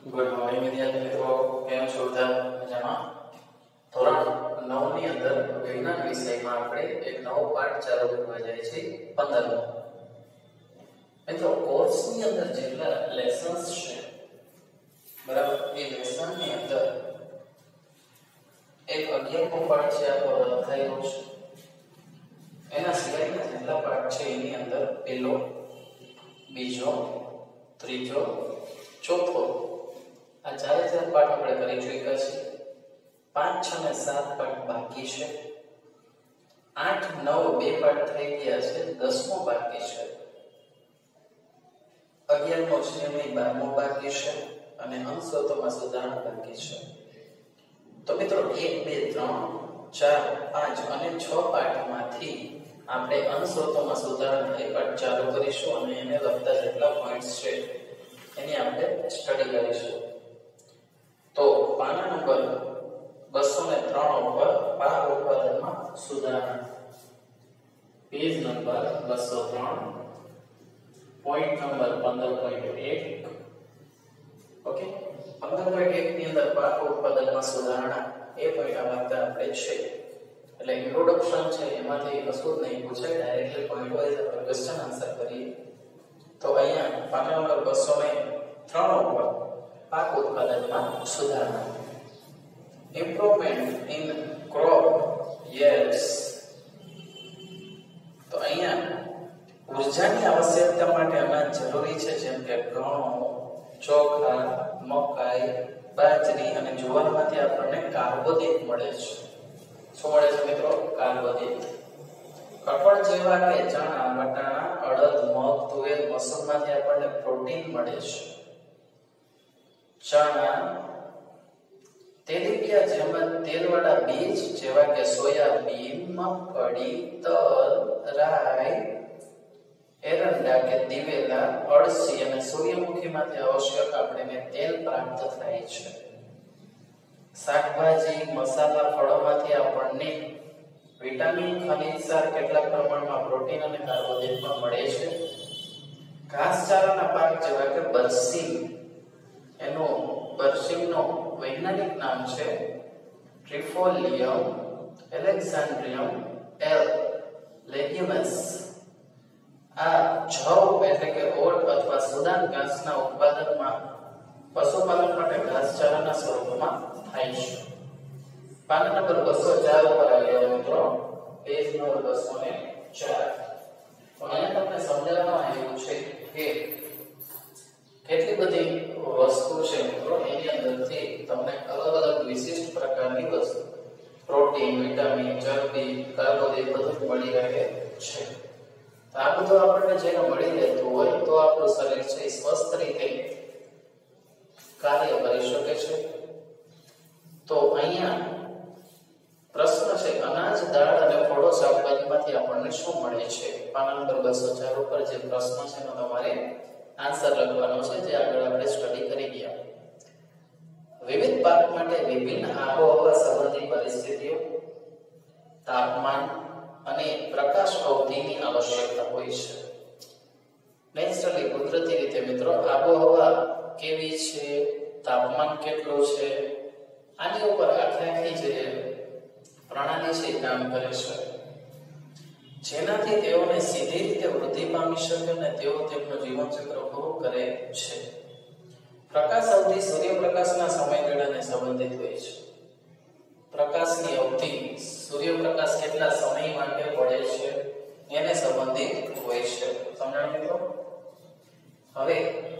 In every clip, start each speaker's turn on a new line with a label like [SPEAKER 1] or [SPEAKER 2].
[SPEAKER 1] Good morning વિદ્યાર્થી મિત્રો, કેમ છો બધા? મજામાં? ધોરણ 9 ની અંદર વિજ્ઞાન વિષયમાં આપણે એક નવો પાઠ ચાલુ કરવા જઈએ છીએ, 15મો. મિત્રો, કોર્સની અંદર જેટલા લેસન્સ છે, બરાબર, એ લેસનની અંદર એક 11મો પાઠ છે, આપણો રદ થયેલો છે. એના સિવાયના જેટલા પાઠ છે એની અંદર પહેલો, બીજો, ત્રીજો, ચોથો, આ ચારે ચાર પાઠ આપણે કરી ચૂક્યા છીએ. 5, 6 અને 7 પાઠ બાકી છે. 8, 9 બે પાઠ થઈ ગયા છે. 10મો બાકી છે. 11મો છે એમની 12મો બાકી છે અને અંશોત્તરમાં સુધારણા બાકી છે. તો મિત્રો 1, 2, 3, 4, 5 અને 6 પાઠમાંથી આપણે અંશોત્તરમાં સુધારણા એ પાઠ ચાલુ કરીશું અને એને લગતા જેટલા પોઈન્ટ્સ છે એની આપણે સ્ટડી કરીશું. તો પાના નંબર 203 ઉપર પાક ઉત્પાદનમાં સુધારણા, page number 203, point number 15.1. Okay, 15.1 ની અંદર પાક ઉત્પાદનમાં સુધારણા એ પોઈન્ટ આવતા આપણે છે. એટલે ઇન્ટ્રોડક્શન છે એમાંથી કશું જ નહીં પૂછે, ડાયરેક્ટલી પોઈન્ટ વાઇઝ આપણે ક્વેશ્ચન આન્સર કરીએ. તો અહીંયા પાના નંબર 203 ઉપર પાક ઉત્પાદનમાં સુધારણા, ઇમ્પ્રુવમેન્ટ ઇન ક્રોપ yields. તો અહીંયા ઉર્જાની આવશ્યકતા માટે અનાજ જરૂરી છે, જેમ કે ઘઉં, ચોખા, મકાઈ, બાજરી અને જુવારમાંથી આપણને કાર્બોદિત મળે છે. શું મળે છે મિત્રો? કાર્બોદિત. કઠોળ જેવા કે ચણા, વટાણા, અડદ, મગ, તુવેર, મસૂરમાંથી આપણને પ્રોટીન મળે છે. ચણા, તેલીબિયા જેવા તેલવાળા બીજ જેવા કે સોયાબીન, મગફળી, તલ, રાઈ, એરંડા કે દિવેલા, અળસી અને સૂર્યમુખીમાંથી આવશ્યક આપણને તેલ પ્રાપ્ત થાય છે. શાકભાજી, મસાલા, ફળોમાંથી આપણને વિટામિન, ખનિજ સાર, કેટલાક પ્રમાણમાં પ્રોટીન અને કાર્બોદિત પણ મળે છે. ઘાસચારાના પાક જેવા કે બરસીમ, એનું બરસીમનું વૈજ્ઞાનિક નામ છે ટ્રિફોલિયમ એલેક્ઝાન્ડ્રિયમ એલ લેગ્યુમસ. આ જવ એટલે કે ઓટ અથવા સુદાન ઘાસના ઉત્પાદનમાં પશુપાલન માટે ઘાસચારાના સ્વરૂપમાં થાય છે. પાના નંબર 204 ઉપર આવ્યા મિત્રો, પેજ નંબર 204. તો અહીંયા તમને સમજાવવામાં આવ્યું છે કે કેટલી બધી વસ્તુ છે મિત્રો, એની અંદરથી તમને અલગ અલગ વિશિષ્ટ પ્રકારની વસ્તુ, પ્રોટીન, વિટામિન, ચરબી, કાર્બોદિત બધું મળી રહે છે. તો આ બધું આપણને જેને મળી રહેતું હોય તો આપણું શરીર છે સ્વસ્થ રીતે કાર્ય કરી શકે છે. તો અહીંયા પ્રશ્ન છે, અનાજ, દાળ અને ફળો, શાકભાજીમાંથી આપણને શું મળે છે? પાના નંબર 204 ઉપર જે પ્રશ્ન છે એનો તમારે આન્સર લખવાનો છે, જે આગળ આપણે સ્ટડી કરી ગયા. વિવિધ પાક માટે વિભિન્ન આબોહવા સંબંધી પરિસ્થિતિઓ, તાપમાન અને પ્રકાશ અવધિની આવશ્યકતા હોય છે. નેચરલી, કુદરતી રીતે મિત્રો, આબોહવા કેવી છે, તાપમાન કેટલું છે, આની ઉપર આખી જે પ્રણાલી છે કામ કરે છે, જેનાથી તેઓને સીધી રીતે વૃદ્ધિ પામી શકે અને તેઓ તેમનું જીવનચક્ર પૂરું કરે છે. પ્રકાશ અવધિ સૂર્યપ્રકાશના સમયગાળાને સંબંધિત હોય છે. પ્રકાશની અવધિ, સૂર્યપ્રકાશ કેટલા સમય માટે પડે છે એને સંબંધિત હોય છે. સમજાણું મિત્રો? હવે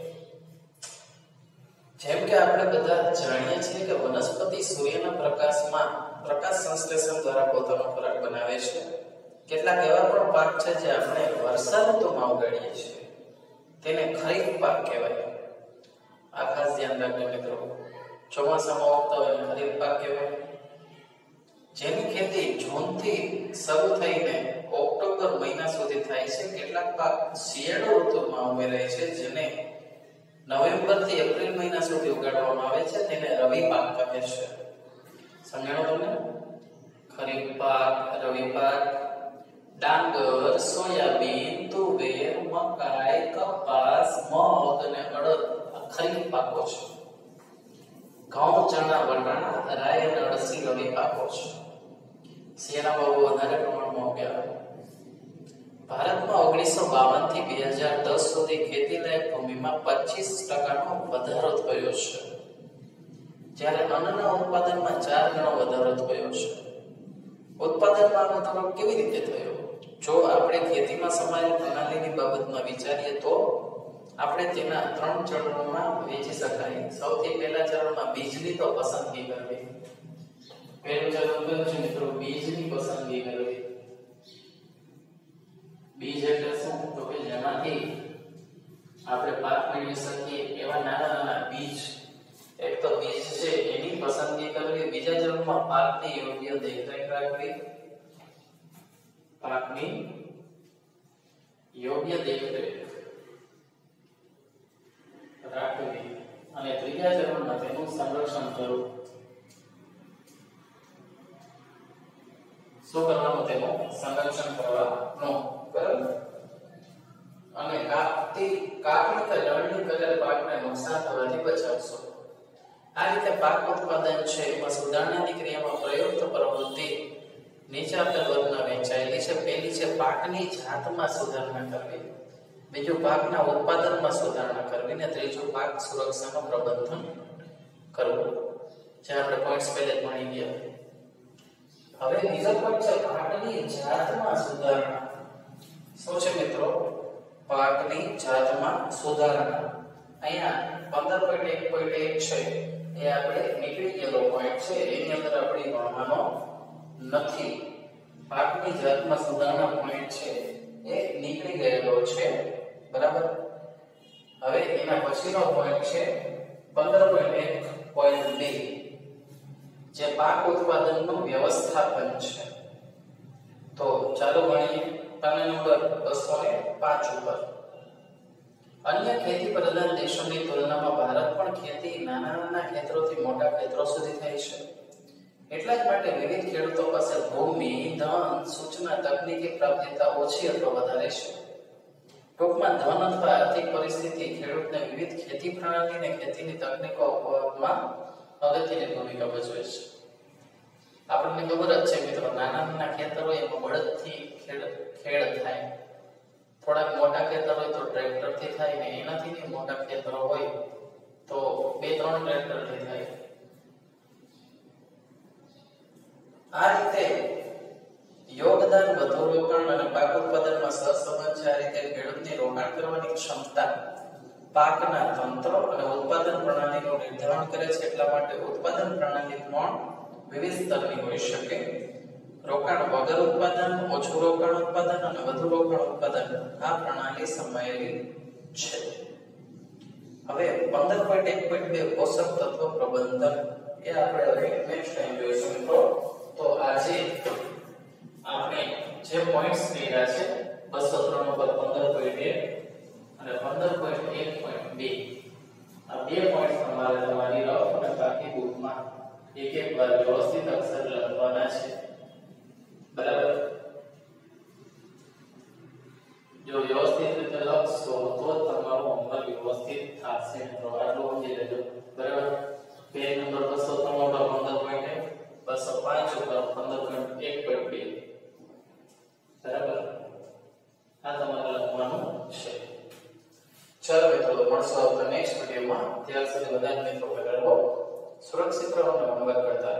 [SPEAKER 1] જેમ કે આપણે બધા જાણીએ છીએ કે વનસ્પતિ સૂર્યના પ્રકાશમાં પ્રકાશ સંશ્લેષણ દ્વારા પોતાનો ખોરાક બનાવે છે. કેટલાક એવા પણ પાક છે જે આપણે વર્ષા ઋતુમાં ઉગાડીએ છીએ, તેને ખરીફ પાક કહેવાય. આ ખાસ ધ્યાન રાખજો મિત્રો, ચોમાસામાં ઉગતો હોય ખરીફ પાક કહેવાય. જેની ખેતી જૂનથી શરૂ થઈને ઓક્ટોબર મહિના સુધી થાય છે. કેટલાક પાક શિયાળુ ઋતુમાં ઉમેરાય છે, જેને નવેમ્બરથી એપ્રિલ મહિના સુધી ઉગાડવામાં આવે છે, તેને રવિ પાક કહે છે. સમજાણો તમને? ખરીફ પાક, રવિ પાક, ડાંગર, સોયાબીન, તુવેર, મકાઈ, કપાસ, મગ અને અડદ ખરીફ પાકો છે. ઘઉં, ચણા, વટાણા, રાઈ અને અળસી રવિ પાકો છે. શિયાળામાં બહુ વધારે પ્રમાણમાં ઉગ્યા. ભારતમાં 1952 થી 2010 સુધી ખેતીલાયક ભૂમિમાં 25% વધારો થયો છે, જ્યારે અન્નના ઉત્પાદનમાં 4 ગણો વધારો થયો છે. ઉત્પાદનમાં વધારો કેવી રીતે થયો? જો આપણે ખેતીમાં સમાયેલ પ્રણાલીની બાબતમાં વિચારીએ તો આપણે તેના 3 ચરણોમાં વહેંચી શકાય. સૌથી પહેલા ચરણમાં બીજની તો પસંદગી કરવી. પહેલું ચરણ કયું છે મિત્રો? બીજની પસંદગી કરવી. બીજ એટલે શું? તો કે જેમાંથી આપણે પાક મેળવી શકીએ એવા નાના નાના બીજ. એક તો બીજ છે એની પસંદગી કરવી. બીજા ચરણમાં પાકની યોગ્ય દેખરેખ રાખવી. પાકની યોગ્ય દેખરેખ રાખવી અને ત્રીજા ચરણમાં તેનું સંરક્ષણ કરવું. શું કરવાનું? તેનું સંરક્ષણ કરવાનું. બરાબર. અને કાપણી કે લણણી કરેલ પાકને નુકસાન થવાથી બચાવશો. આ રીતે પાક ઉત્પાદન છે એમાં સુધારણાની ક્રિયામાં પ્રયુક્ત પ્રવૃત્તિ નીચે આપેલ વર્ગમાં વહેંચાયેલી છે. પહેલી છે પાકની જાતમાં સુધારણા કરવી, બીજું પાકના ઉત્પાદનમાં સુધારણા કરવી અને ત્રીજું પાક સુરક્ષાનું પ્રબંધન કરવું. જે આપણે પોઈન્ટ્સ પહેલા જ ભણી ગયા. હવે બીજો પોઈન્ટ છે પાકની જાતમાં સુધારણા. શું છે મિત્રો? પાકની જાતમાં સુધારણા. અહીંયા 15.1.1 છે એ આપણે નીકળી ગયેલો પોઈન્ટ છે, એની અંદર આપણે ભણવાનો નથી. પાકની જાતમાં સુધારણા પોઈન્ટ છે એ નીકળી ગયેલો છે. બરાબર. હવે એના પછીનો પોઈન્ટ છે 15.1.2 જે પાક ઉત્પાદનનું વ્યવસ્થાપન છે. તો ચાલો ભણીએ. પાના નંબર 205 ઉપર. અન્ય ખેતી પ્રધાન દેશોની તુલનામાં ભારત પણ ખેતી નાના નાના ખેતરોથી મોટા ખેતરો સુધી થાય છે. એટલા જ માટે વિવિધ ખેડૂતો પાસે ભૂમિ, ધન, સૂચના, તકનીકી પ્રાપ્યતા ઓછી અથવા વધારે છે. ટૂંકમાં ધન અથવા આર્થિક પરિસ્થિતિ ખેડૂતને વિવિધ ખેતી પ્રણાલી અને ખેતીની તકનીકો અપનાવવામાં અગત્યની ભૂમિકા ભજવે છે. આપણને ખબર જ છે મિત્રો, નાના નાના ખેતરો એમાં બળદથી ખેડ થાય. થોડાક મોટા ખેતર હોય તો ટ્રેક્ટરથી થાય ને એનાથી મોટા ખેતરો હોય તો 2-3 ટ્રેક્ટરથી થાય. આ રીતે યોગદાન, વધુ રોકાણ અને પાક ઉત્પાદનમાં સહસંબંધ છે. આ રીતે ખેડૂતની રોકાણ કરવાની ક્ષમતા પાકના તંત્ર અને ઉત્પાદન પ્રણાલીનું નિર્ધારણ કરે છે. એટલા માટે ઉત્પાદન પ્રણાલી પણ વિવિધ સ્તરની હોઈ શકે. રોકાણ વગર ઉત્પાદન, ઓછું રોકાણ ઉત્પાદન અને વધુ રોકાણ ઉત્પાદન આ પ્રણાલી સમાયેલી છે. હવે 15.1.2 પોષક તત્વ પ્રબંધન એ આપણે હવે નેક્સ્ટ ટાઈમ જોઈશું મિત્રો. તો આજે આપણે જે પોઈન્ટ્સ કર્યા છે 203 ઉપર 15.1 અને 15.1.2 આ બે પોઈન્ટ્સ તમારી રફ અને પાકી બુકમાં એક વાર વ્યવસ્થિત અક્ષર લખવાના છે. બરાબર. જો વ્યવસ્થિત રીતે લખશો તો તમારું હોમવર્ક વ્યવસ્થિત થશે મિત્રો. આટલું સમજી લેજો. બરાબર. પેજ નંબર 203 ઉપર 15.1, 205 ઉપર 15.1.2. બરાબર. આ તમારે લખવાનું છે. ચાલો મિત્રો, તો મળશું આવતા નેક્સ્ટ વિડિયોમાં. ત્યાર સુધી બધા મિત્રો સુરક્ષિત રહો અને હોમવર્ક કરતા